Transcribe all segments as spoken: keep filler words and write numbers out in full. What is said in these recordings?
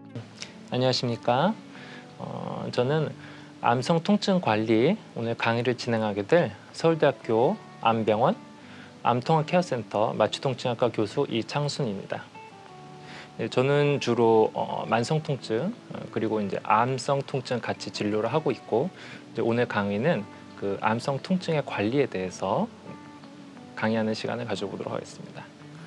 안녕하십니까. 어, 저는 암성 통증 관리 오늘 강의를 진행하게 될 서울대학교 암병원 암통합 케어센터 마취통증학과 교수 이창순입니다. 네, 저는 주로 어, 만성 통증 어, 그리고 이제 암성 통증 같이 진료를 하고 있고, 이제 오늘 강의는 그 암성 통증의 관리에 대해서 강의하는 시간을 가져보도록 하겠습니다.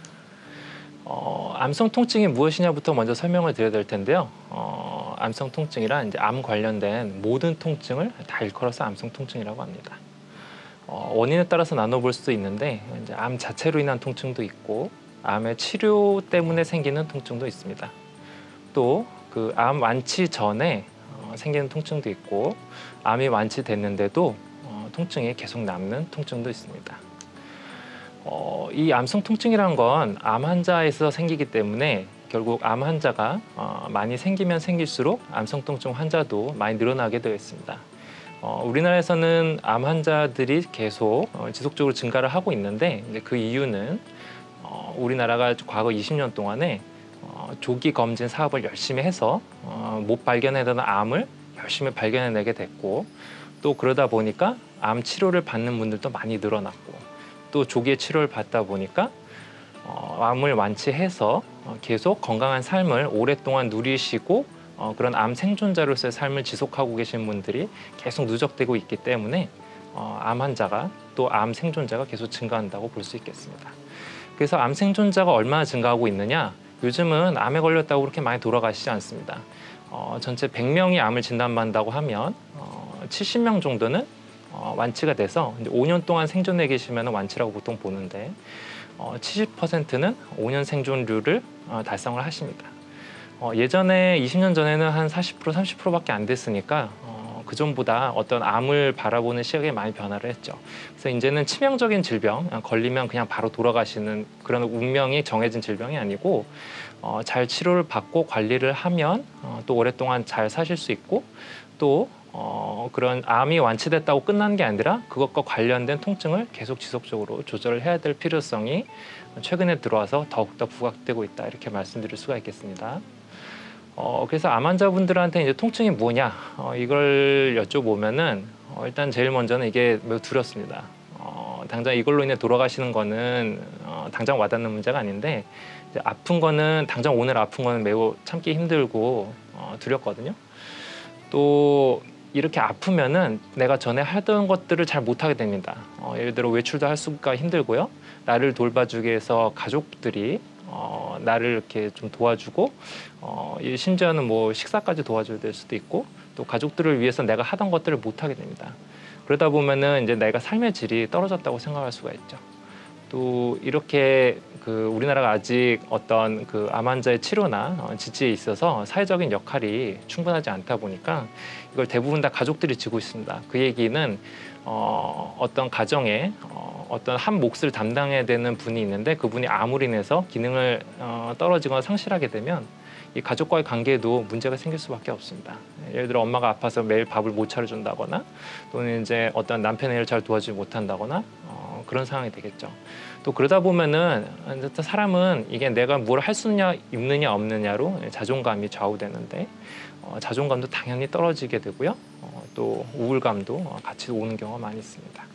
어, 암성 통증이 무엇이냐부터 먼저 설명을 드려야 될 텐데요. 어, 암성 통증이란 이제 암 관련된 모든 통증을 다 일컬어서 암성 통증이라고 합니다. 어, 원인에 따라서 나눠볼 수도 있는데, 이제 암 자체로 인한 통증도 있고, 암의 치료 때문에 생기는 통증도 있습니다. 또 그 암 완치 전에 어, 생기는 통증도 있고, 암이 완치됐는데도 어, 통증이 계속 남는 통증도 있습니다. 어, 이 암성 통증이란 건 암 환자에서 생기기 때문에 결국 암 환자가 어, 많이 생기면 생길수록 암성 통증 환자도 많이 늘어나게 되어 있습니다. 어, 우리나라에서는 암 환자들이 계속 어, 지속적으로 증가를 하고 있는데, 이제 그 이유는 어, 우리나라가 과거 이십 년 동안에 어, 조기 검진 사업을 열심히 해서 어, 못 발견해던 암을 열심히 발견해내게 됐고, 또 그러다 보니까 암 치료를 받는 분들도 많이 늘어났고, 또 조기에 치료를 받다 보니까 어, 암을 완치해서 어, 계속 건강한 삶을 오랫동안 누리시고 어, 그런 암 생존자로서의 삶을 지속하고 계신 분들이 계속 누적되고 있기 때문에 어, 암 환자가 또 암 생존자가 계속 증가한다고 볼 수 있겠습니다. 그래서 암 생존자가 얼마나 증가하고 있느냐? 요즘은 암에 걸렸다고 그렇게 많이 돌아가시지 않습니다. 어, 전체 백 명이 암을 진단받는다고 하면 어, 칠십 명 정도는 어, 완치가 돼서 이제 오 년 동안 생존해 계시면 완치라고 보통 보는데, 어, 칠십 퍼센트는 오 년 생존율을 어, 달성을 하십니다. 어, 예전에 이십 년 전에는 한 사십 퍼센트, 삼십 퍼센트밖에 안 됐으니까 어, 그 전보다 어떤 암을 바라보는 시각이 많이 변화를 했죠. 그래서 이제는 치명적인 질병, 걸리면 그냥 바로 돌아가시는 그런 운명이 정해진 질병이 아니고 어, 잘 치료를 받고 관리를 하면 어, 또 오랫동안 잘 사실 수 있고, 또 어, 그런 암이 완치됐다고 끝나는 게 아니라 그것과 관련된 통증을 계속 지속적으로 조절을 해야 될 필요성이 최근에 들어와서 더욱더 부각되고 있다, 이렇게 말씀드릴 수가 있겠습니다. 어, 그래서 암 환자분들한테 이제 통증이 뭐냐, 어, 이걸 여쭤보면은 어, 일단 제일 먼저는 이게 매우 두렵습니다. 어, 당장 이걸로 인해 돌아가시는 거는 어, 당장 와닿는 문제가 아닌데, 이제 아픈 거는 당장 오늘 아픈 거는 매우 참기 힘들고 어, 두렵거든요. 또 이렇게 아프면은 내가 전에 하던 것들을 잘 못하게 됩니다. 어, 예를 들어 외출도 할 수가 힘들고요. 나를 돌봐주기 위해서 가족들이 어, 나를 이렇게 좀 도와주고, 어, 심지어는 뭐 식사까지 도와줘야 될 수도 있고, 또 가족들을 위해서 내가 하던 것들을 못하게 됩니다. 그러다 보면은 이제 내가 삶의 질이 떨어졌다고 생각할 수가 있죠. 또 이렇게 그 우리나라가 아직 어떤 그 암 환자의 치료나 어, 지지에 있어서 사회적인 역할이 충분하지 않다 보니까 이걸 대부분 다 가족들이 지고 있습니다. 그 얘기는 어, 어떤 가정에 어, 어떤 한 몫을 담당해야 되는 분이 있는데, 그분이 암으로 인해서 기능을 어, 떨어지거나 상실하게 되면 이 가족과의 관계에도 문제가 생길 수밖에 없습니다. 예를 들어 엄마가 아파서 매일 밥을 못 차려준다거나, 또는 이제 어떤 남편의 일을 잘 도와주지 못한다거나 어, 그런 상황이 되겠죠. 또 그러다 보면은 사람은 이게 내가 뭘 할 수 있느냐 있느냐 없느냐로 자존감이 좌우되는데, 어, 자존감도 당연히 떨어지게 되고요. 어, 또 우울감도 같이 오는 경우가 많이 있습니다.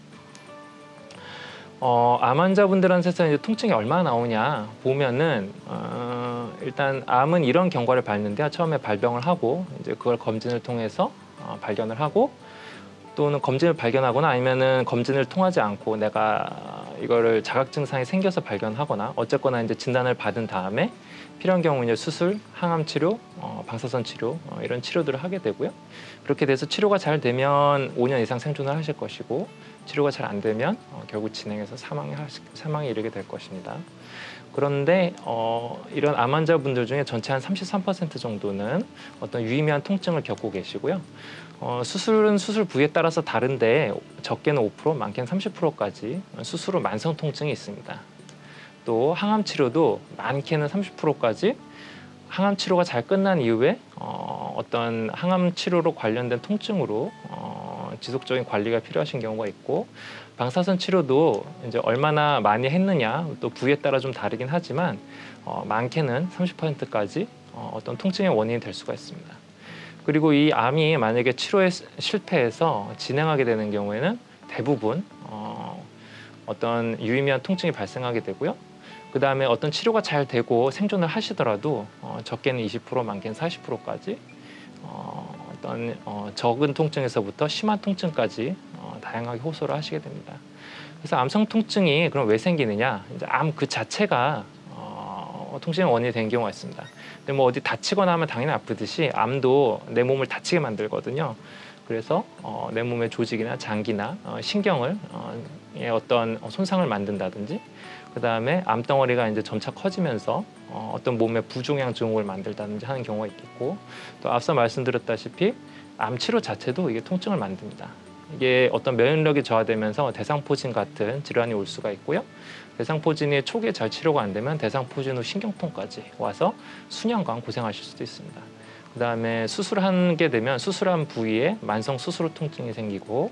어, 암 환자분들한테서 이제 통증이 얼마나 나오냐 보면은 어, 일단 암은 이런 경과를 밟는데요. 처음에 발병을 하고 이제 그걸 검진을 통해서 어, 발견을 하고, 또는 검진을 발견하거나 아니면은 검진을 통하지 않고 내가 이거를 자각 증상이 생겨서 발견하거나, 어쨌거나 이제 진단을 받은 다음에 필요한 경우 이제 수술, 항암 치료, 어, 방사선 치료 어, 이런 치료들을 하게 되고요. 그렇게 돼서 치료가 잘 되면 오 년 이상 생존을 하실 것이고, 치료가 잘 안 되면 어, 결국 진행해서 사망에, 사망에 이르게 될 것입니다. 그런데 어, 이런 암 환자분들 중에 전체 한 삼십삼 퍼센트 정도는 어떤 유의미한 통증을 겪고 계시고요. 어, 수술은 수술 부위에 따라서 다른데 적게는 오 퍼센트, 많게는 삼십 퍼센트까지 수술 후 만성 통증이 있습니다. 또 항암 치료도 많게는 삼십 퍼센트까지 항암 치료가 잘 끝난 이후에 어, 어떤 항암 치료로 관련된 통증으로 어, 지속적인 관리가 필요하신 경우가 있고, 방사선 치료도 이제 얼마나 많이 했느냐 또 부위에 따라 좀 다르긴 하지만 어, 많게는 삼십 퍼센트까지 어, 어떤 통증의 원인이 될 수가 있습니다. 그리고 이 암이 만약에 치료에 실패해서 진행하게 되는 경우에는 대부분 어, 어떤 유의미한 통증이 발생하게 되고요. 그 다음에 어떤 치료가 잘 되고 생존을 하시더라도 어, 적게는 이십 퍼센트, 많게는 사십 퍼센트까지 어, 어떤 어, 적은 통증에서부터 심한 통증까지 어, 다양하게 호소를 하시게 됩니다. 그래서 암성 통증이 그럼 왜 생기느냐? 이제 암 그 자체가 어, 통증의 원인이 된 경우가 있습니다. 근데 뭐 어디 다치거나 하면 당연히 아프듯이 암도 내 몸을 다치게 만들거든요. 그래서 어, 내 몸의 조직이나 장기나 어, 신경을 어, 예, 어떤 손상을 만든다든지, 그 다음에 암덩어리가 이제 점차 커지면서 어, 어떤 몸의 부종양 증후를 만들다든지 하는 경우가 있겠고, 또 앞서 말씀드렸다시피 암 치료 자체도 이게 통증을 만듭니다. 이게 어떤 면역력이 저하되면서 대상포진 같은 질환이 올 수가 있고요. 대상포진이 초기에 잘 치료가 안 되면 대상포진 후 신경통까지 와서 수년간 고생하실 수도 있습니다. 그 다음에 수술하게 되면 수술한 부위에 만성 수술 통증이 생기고,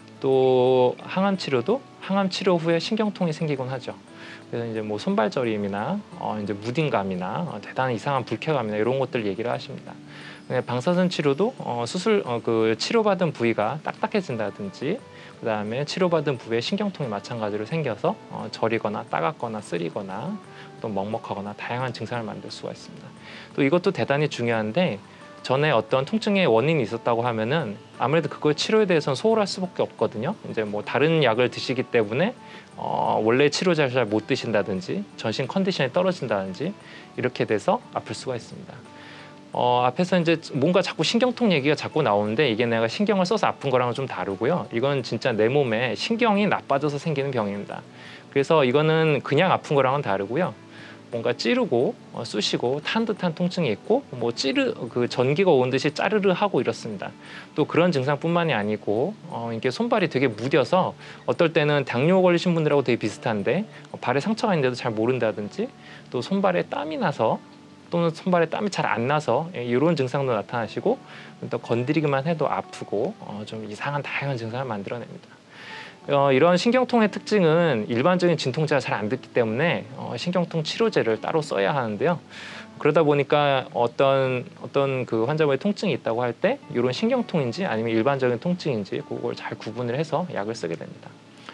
또 항암 치료도 항암 치료 후에 신경통이 생기곤 하죠. 그래서 이제 뭐 손발저림이나 어 이제 무딘감이나 어 대단한 이상한 불쾌감이나 이런 것들 얘기를 하십니다. 방사선 치료도 어 수술 어 그 치료받은 부위가 딱딱해진다든지, 그 다음에 치료받은 부위에 신경통이 마찬가지로 생겨서 어 저리거나 따갑거나 쓰리거나 또 먹먹하거나 다양한 증상을 만들 수가 있습니다. 또 이것도 대단히 중요한데, 전에 어떤 통증의 원인이 있었다고 하면은 아무래도 그걸 치료에 대해서는 소홀할 수밖에 없거든요. 이제 뭐 다른 약을 드시기 때문에 어 원래 치료제를 잘 못 드신다든지 전신 컨디션이 떨어진다든지 이렇게 돼서 아플 수가 있습니다. 어 앞에서 이제 뭔가 자꾸 신경통 얘기가 자꾸 나오는데, 이게 내가 신경을 써서 아픈 거랑은 좀 다르고요. 이건 진짜 내 몸에 신경이 나빠져서 생기는 병입니다. 그래서 이거는 그냥 아픈 거랑은 다르고요. 뭔가 찌르고 어, 쑤시고 탄 듯한 통증이 있고, 뭐 찌르 그 전기가 온 듯이 짜르르 하고 이렇습니다. 또 그런 증상뿐만이 아니고 어, 이게 손발이 되게 무뎌서 어떨 때는 당뇨 걸리신 분들하고 되게 비슷한데 어, 발에 상처가 있는데도 잘 모른다든지, 또 손발에 땀이 나서 또는 손발에 땀이 잘 안 나서 예, 이런 증상도 나타나시고, 또 건드리기만 해도 아프고 어, 좀 이상한 다양한 증상을 만들어냅니다. 어, 이런 신경통의 특징은 일반적인 진통제가 잘 안 듣기 때문에 어, 신경통 치료제를 따로 써야 하는데요. 그러다 보니까 어떤 어떤 그 환자분의 통증이 있다고 할 때 이런 신경통인지 아니면 일반적인 통증인지 그걸 잘 구분을 해서 약을 쓰게 됩니다.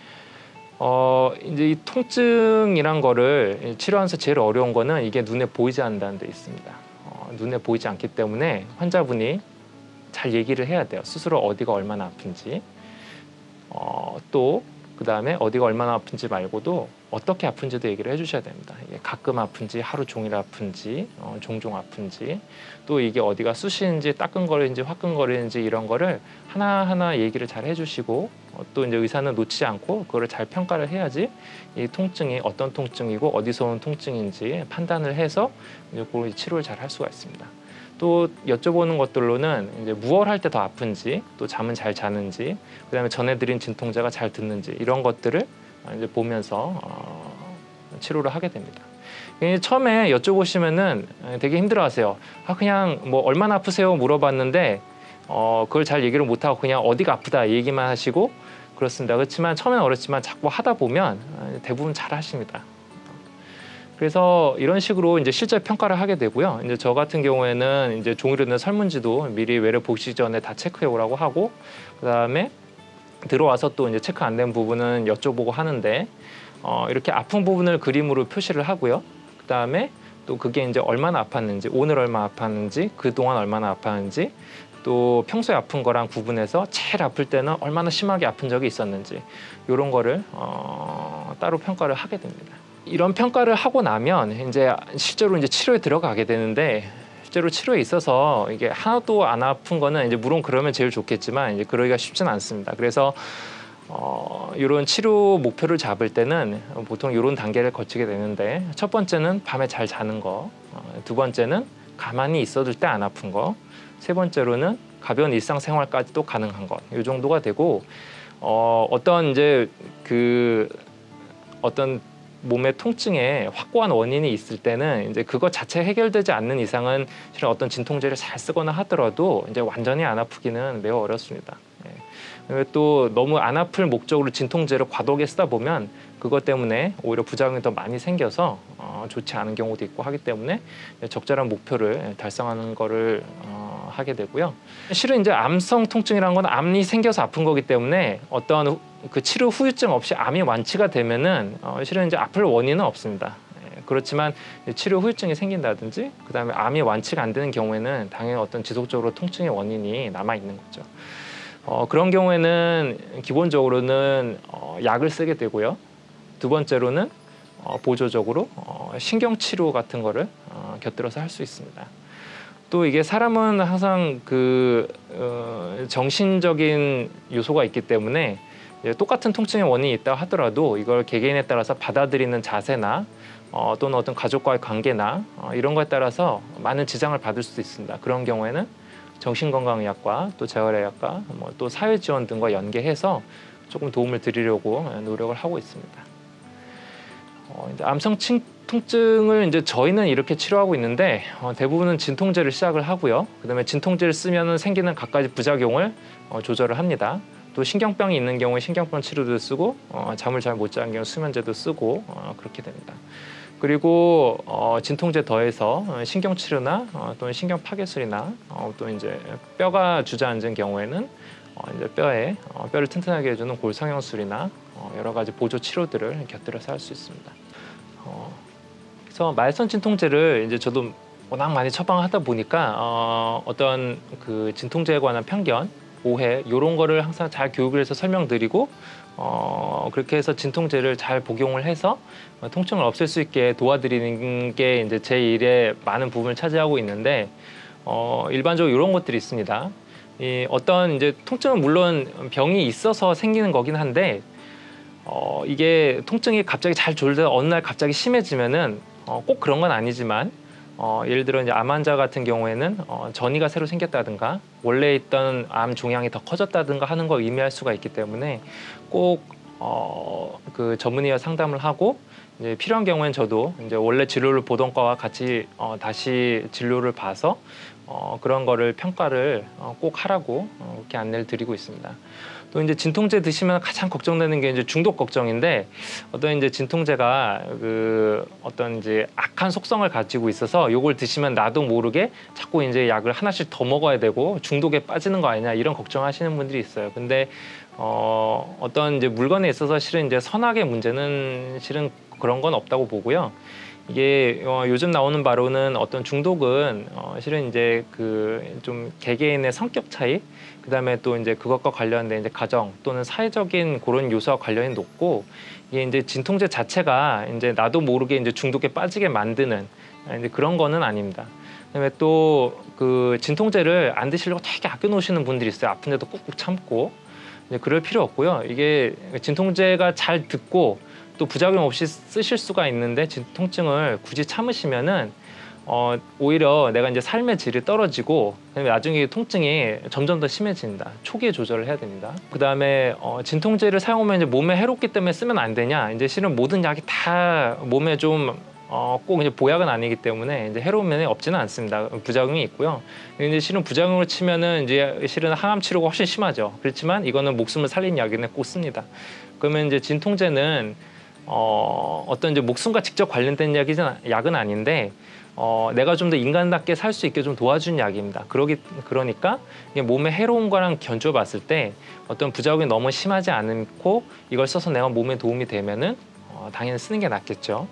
어, 이제 이 통증이란 거를 치료하면서 제일 어려운 거는 이게 눈에 보이지 않는다는 데 있습니다. 어, 눈에 보이지 않기 때문에 환자분이 잘 얘기를 해야 돼요. 스스로 어디가 얼마나 아픈지. 어, 또 그다음에 어디가 얼마나 아픈지 말고도 어떻게 아픈지도 얘기를 해주셔야 됩니다. 이게 가끔 아픈지, 하루 종일 아픈지, 어, 종종 아픈지, 또 이게 어디가 쑤시는지, 따끔거리는지, 화끈거리는지 이런 거를 하나하나 얘기를 잘 해주시고, 어, 또 이제 의사는 놓치지 않고 그거를 잘 평가를 해야지 이 통증이 어떤 통증이고 어디서 온 통증인지 판단을 해서 이제 그 치료를 잘 할 수가 있습니다. 또 여쭤보는 것들로는 이제 무얼 할 때 더 아픈지, 또 잠은 잘 자는지, 그다음에 전해드린 진통제가 잘 듣는지 이런 것들을 이제 보면서 어, 치료를 하게 됩니다. 처음에 여쭤보시면은 되게 힘들어하세요. 아 그냥 뭐 얼마나 아프세요 물어봤는데 어, 그걸 잘 얘기를 못하고 그냥 어디가 아프다 얘기만 하시고 그렇습니다. 그렇지만 처음에는 어렵지만 자꾸 하다 보면 대부분 잘 하십니다. 그래서 이런 식으로 이제 실제 평가를 하게 되고요. 이제 저 같은 경우에는 이제 종이로 된 설문지도 미리 외래 보시기 전에 다 체크해 오라고 하고, 그다음에 들어와서 또 이제 체크 안 된 부분은 여쭤보고 하는데, 어, 이렇게 아픈 부분을 그림으로 표시를 하고요. 그다음에 또 그게 이제 얼마나 아팠는지, 오늘 얼마 아팠는지, 그동안 얼마나 아팠는지, 또 평소에 아픈 거랑 구분해서 제일 아플 때는 얼마나 심하게 아픈 적이 있었는지 이런 거를 어, 따로 평가를 하게 됩니다. 이런 평가를 하고 나면 이제 실제로 이제 치료에 들어가게 되는데, 실제로 치료에 있어서 이게 하나도 안 아픈 거는 이제 물론 그러면 제일 좋겠지만 이제 그러기가 쉽지는 않습니다. 그래서 어, 이런 치료 목표를 잡을 때는 보통 이런 단계를 거치게 되는데, 첫 번째는 밤에 잘 자는 거, 어, 두 번째는 가만히 있어둘 때 안 아픈 거, 세 번째로는 가벼운 일상생활까지도 가능한 것, 이 정도가 되고, 어, 어떤 이제 그 어떤 몸의 통증에 확고한 원인이 있을 때는 이제 그것 자체 해결되지 않는 이상은 실은 어떤 진통제를 잘 쓰거나 하더라도 이제 완전히 안 아프기는 매우 어렵습니다. 예. 또 너무 안 아플 목적으로 진통제를 과도하게 쓰다 보면 그것 때문에 오히려 부작용이 더 많이 생겨서 어, 좋지 않은 경우도 있고 하기 때문에 적절한 목표를 달성하는 거를 어, 하게 되고요. 실은 이제 암성 통증이라는 건 암이 생겨서 아픈 거기 때문에 어떤 그 치료 후유증 없이 암이 완치가 되면은 어, 실은 이제 아플 원인은 없습니다. 그렇지만 치료 후유증이 생긴다든지 그다음에 암이 완치가 안 되는 경우에는 당연히 어떤 지속적으로 통증의 원인이 남아 있는 거죠. 어, 그런 경우에는 기본적으로는 어, 약을 쓰게 되고요. 두 번째로는 어, 보조적으로 어, 신경치료 같은 거를 어, 곁들여서 할 수 있습니다. 또 이게 사람은 항상 그 어, 정신적인 요소가 있기 때문에 똑같은 통증의 원인이 있다 하더라도 이걸 개개인에 따라서 받아들이는 자세나 어, 또는 어떤 가족과의 관계나 어, 이런 거에 따라서 많은 지장을 받을 수도 있습니다. 그런 경우에는 정신건강의학과 또 재활의학과 뭐 또 사회지원 등과 연계해서 조금 도움을 드리려고 노력을 하고 있습니다. 어, 이제 암성 통증을 이제 저희는 이렇게 치료하고 있는데 어, 대부분은 진통제를 시작을 하고요. 그다음에 진통제를 쓰면 생기는 갖가지 부작용을 어, 조절을 합니다. 또 신경병이 있는 경우에 신경병 치료도 쓰고 어, 잠을 잘 못 자는 경우 수면제도 쓰고 어, 그렇게 됩니다. 그리고 어, 진통제 더해서 신경치료나 어, 또는 신경파괴술이나 어, 또 이제 뼈가 주저앉은 경우에는 어, 이제 뼈에 어, 뼈를 튼튼하게 해주는 골성형술이나 어, 여러 가지 보조 치료들을 곁들여서 할 수 있습니다. 어, 그래서 말선 진통제를 이제 저도 워낙 많이 처방하다 보니까 어, 어떤 그 진통제에 관한 편견, 오해 이런 거를 항상 잘 교육을 해서 설명드리고 어, 그렇게 해서 진통제를 잘 복용을 해서 어, 통증을 없앨 수 있게 도와드리는 게 이제 제 일의 많은 부분을 차지하고 있는데 어, 일반적으로 이런 것들이 있습니다. 이 어떤 이제 통증은 물론 병이 있어서 생기는 거긴 한데 어, 이게 통증이 갑자기 잘 졸다가 어느 날 갑자기 심해지면은 어, 꼭 그런 건 아니지만 어, 예를 들어 이제 암 환자 같은 경우에는 어, 전이가 새로 생겼다든가 원래 있던 암 종양이 더 커졌다든가 하는 걸 의미할 수가 있기 때문에 꼭 어, 그 전문의와 상담을 하고 이제 필요한 경우에는 저도 이제 원래 진료를 보던 거와 같이 어, 다시 진료를 봐서 어, 그런 거를 평가를 어, 꼭 하라고 어, 그렇게 안내를 드리고 있습니다. 또 이제 진통제 드시면 가장 걱정되는 게 이제 중독 걱정인데 어떤 이제 진통제가 그 어떤 이제 악한 속성을 가지고 있어서 요걸 드시면 나도 모르게 자꾸 이제 약을 하나씩 더 먹어야 되고 중독에 빠지는 거 아니냐 이런 걱정하시는 분들이 있어요. 근데 어, 어떤 이제 물건에 있어서 실은 이제 선악의 문제는 실은 그런 건 없다고 보고요. 이게 어, 요즘 나오는 바로는 어떤 중독은 어, 실은 이제 그 좀 개개인의 성격 차이, 그다음에 또 이제 그것과 관련된 이제 가정 또는 사회적인 그런 요소와 관련이 높고 이게 이제 진통제 자체가 이제 나도 모르게 이제 중독에 빠지게 만드는 이제 그런 거는 아닙니다. 그다음에 또 그 진통제를 안 드시려고 되게 아껴 놓으시는 분들이 있어요. 아픈데도 꾹꾹 참고. 이제 그럴 필요 없고요. 이게 진통제가 잘 듣고 또 부작용 없이 쓰실 수가 있는데 통증을 굳이 참으시면은 어, 오히려 내가 이제 삶의 질이 떨어지고 나중에 통증이 점점 더 심해진다. 초기에 조절을 해야 됩니다. 그 다음에 어, 진통제를 사용하면 이제 몸에 해롭기 때문에 쓰면 안 되냐? 이제 실은 모든 약이 다 몸에 좀 어, 꼭 이제 보약은 아니기 때문에 이제 해로운 면이 없지는 않습니다. 부작용이 있고요. 근데 실은 부작용을 치면은 이제 실은 항암 치료가 훨씬 심하죠. 그렇지만 이거는 목숨을 살리는 약이네 꼭 씁니다. 그러면 이제 진통제는 어, 어떤 이제 목숨과 직접 관련된 약이진, 약은 아닌데, 어, 내가 좀 더 인간답게 살 수 있게 좀 도와주는 약입니다. 그러기, 그러니까 이게 몸에 해로운 거랑 견주어 봤을 때 어떤 부작용이 너무 심하지 않고 이걸 써서 내가 몸에 도움이 되면은 어, 당연히 쓰는 게 낫겠죠.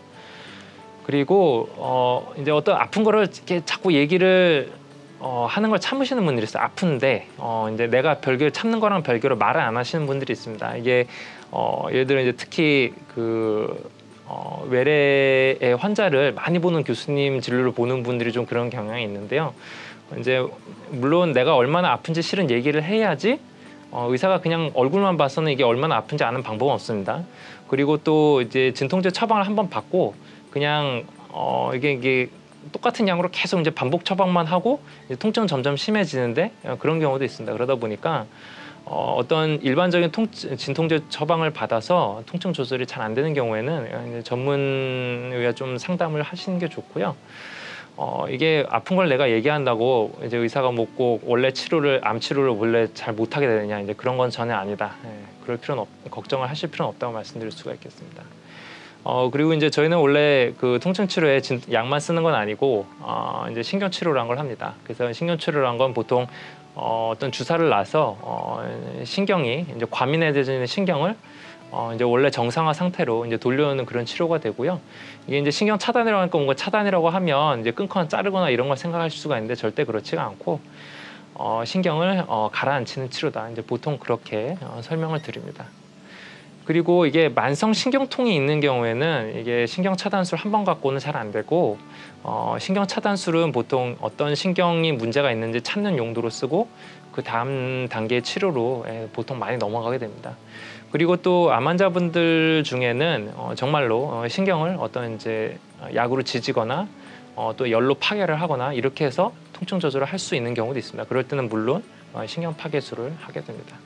그리고 어, 이제 어떤 아픈 거를 이렇게 자꾸 얘기를 어, 하는 걸 참으시는 분들이 있어요. 아픈데 어, 이제 내가 별개로 참는 거랑 별개로 말을 안 하시는 분들이 있습니다. 이게 어, 예를 들어 이제 특히 그 어, 외래의 환자를 많이 보는 교수님 진료를 보는 분들이 좀 그런 경향이 있는데요. 이제 물론 내가 얼마나 아픈지 실은 얘기를 해야지 어, 의사가 그냥 얼굴만 봐서는 이게 얼마나 아픈지 아는 방법은 없습니다. 그리고 또 이제 진통제 처방을 한번 받고 그냥 어, 이게 이게 똑같은 양으로 계속 이제 반복 처방만 하고 이제 통증은 점점 심해지는데 그런 경우도 있습니다. 그러다 보니까 어, 어떤 일반적인 통, 진통제 처방을 받아서 통증 조절이 잘 안 되는 경우에는 이제 전문의와 좀 상담을 하시는 게 좋고요. 어, 이게 아픈 걸 내가 얘기한다고 이제 의사가 뭐 꼭 원래 치료를 암 치료를 원래 잘 못하게 되느냐 이제 그런 건 전혀 아니다. 예, 그럴 필요는 없, 걱정을 하실 필요는 없다고 말씀드릴 수가 있겠습니다. 어, 그리고 이제 저희는 원래 그 통증 치료에 진, 약만 쓰는 건 아니고 어, 이제 신경 치료라는 걸 합니다. 그래서 신경 치료라는 건 보통 어, 어떤 주사를 놔서 어, 신경이 이제 과민해지는 신경을 어, 이제 원래 정상화 상태로 이제 돌려오는 그런 치료가 되고요. 이게 이제 신경 차단이라고 하니까 뭔가 차단이라고 하면 이제 끊거나 자르거나 이런 걸 생각하실 수가 있는데 절대 그렇지가 않고 어, 신경을 어, 가라앉히는 치료다. 이제 보통 그렇게 어, 설명을 드립니다. 그리고 이게 만성 신경통이 있는 경우에는 이게 신경 차단술 한 번 갖고는 잘 안 되고 어, 신경 차단술은 보통 어떤 신경이 문제가 있는지 찾는 용도로 쓰고 그 다음 단계의 치료로 예, 보통 많이 넘어가게 됩니다. 그리고 또 암 환자분들 중에는 어, 정말로 어, 신경을 어떤 이제 약으로 지지거나 어, 또 열로 파괴를 하거나 이렇게 해서 통증 조절을 할 수 있는 경우도 있습니다. 그럴 때는 물론 어, 신경 파괴술을 하게 됩니다.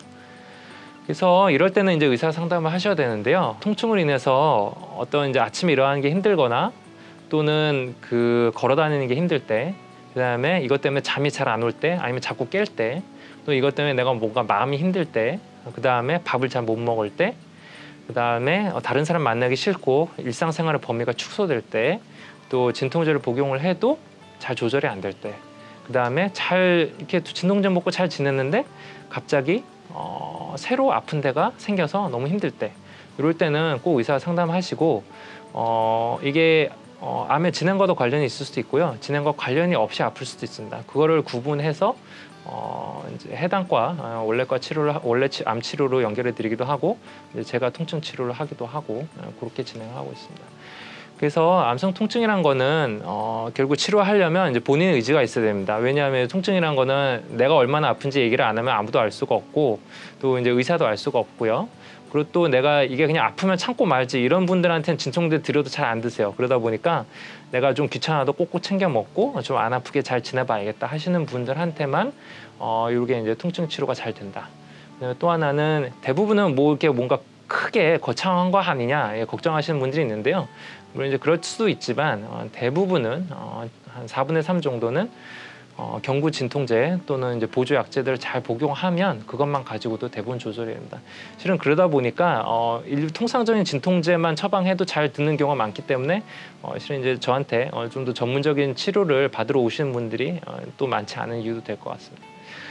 그래서 이럴 때는 이제 의사 상담을 하셔야 되는데요. 통증으로 인해서 어떤 이제 아침에 일어나는 게 힘들거나 또는 그 걸어 다니는 게 힘들 때, 그다음에 이것 때문에 잠이 잘 안 올 때, 아니면 자꾸 깰 때, 또 이것 때문에 내가 뭔가 마음이 힘들 때, 그다음에 밥을 잘 못 먹을 때, 그다음에 다른 사람 만나기 싫고 일상생활의 범위가 축소될 때, 또 진통제를 복용을 해도 잘 조절이 안 될 때, 그다음에 잘 이렇게 진통제 먹고 잘 지냈는데 갑자기 어, 새로 아픈 데가 생겨서 너무 힘들 때, 이럴 때는 꼭 의사 상담하시고 어, 이게 어, 암의 진행과도 관련이 있을 수도 있고요. 진행과 관련이 없이 아플 수도 있습니다. 그거를 구분해서 어, 이제 해당과 어, 원래과 치료를 원래 치, 암 치료로 연결해 드리기도 하고 이제 제가 통증 치료를 하기도 하고 어, 그렇게 진행하고 있습니다. 그래서 암성 통증이란 거는 어, 결국 치료하려면 이제 본인의 의지가 있어야 됩니다. 왜냐하면 통증이란 거는 내가 얼마나 아픈지 얘기를 안 하면 아무도 알 수가 없고 또 이제 의사도 알 수가 없고요. 그리고 또 내가 이게 그냥 아프면 참고 말지 이런 분들한테는 진통제 드려도 잘 안 드세요. 그러다 보니까 내가 좀 귀찮아도 꼭꼭 챙겨 먹고 좀 안 아프게 잘 지내봐야겠다 하시는 분들한테만 어, 이게 이제 통증 치료가 잘 된다. 또 하나는 대부분은 뭐 이렇게 뭔가 크게 거창한 거 아니냐 예, 걱정하시는 분들이 있는데요. 물론 이제 그럴 수도 있지만 어, 대부분은 어, 한 사분의 삼 정도는 어, 경구 진통제 또는 이제 보조 약제들을 잘 복용하면 그것만 가지고도 대부분 조절이 됩니다. 실은 그러다 보니까 어, 일, 통상적인 진통제만 처방해도 잘 듣는 경우가 많기 때문에 어, 실은 이제 저한테 어, 좀 더 전문적인 치료를 받으러 오시는 분들이 어, 또 많지 않은 이유도 될 것 같습니다.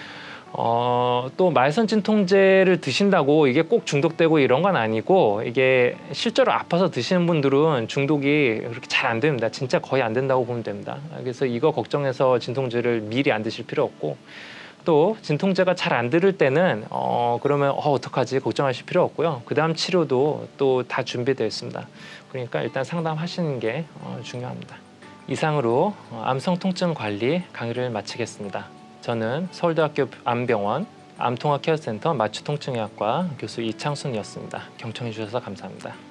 어, 또 말선 진통제를 드신다고 이게 꼭 중독되고 이런 건 아니고 이게 실제로 아파서 드시는 분들은 중독이 그렇게 잘 안 됩니다. 진짜 거의 안 된다고 보면 됩니다. 그래서 이거 걱정해서 진통제를 미리 안 드실 필요 없고 또 진통제가 잘 안 들을 때는 어, 그러면 어, 어떡하지 걱정하실 필요 없고요. 그 다음 치료도 또 다 준비되어 있습니다. 그러니까 일단 상담하시는 게 어, 중요합니다. 이상으로 어, 암성 통증 관리 강의를 마치겠습니다. 저는 서울대학교 암병원 암통합 케어센터 맞춤통증의학과 교수 이창순이었습니다. 경청해 주셔서 감사합니다.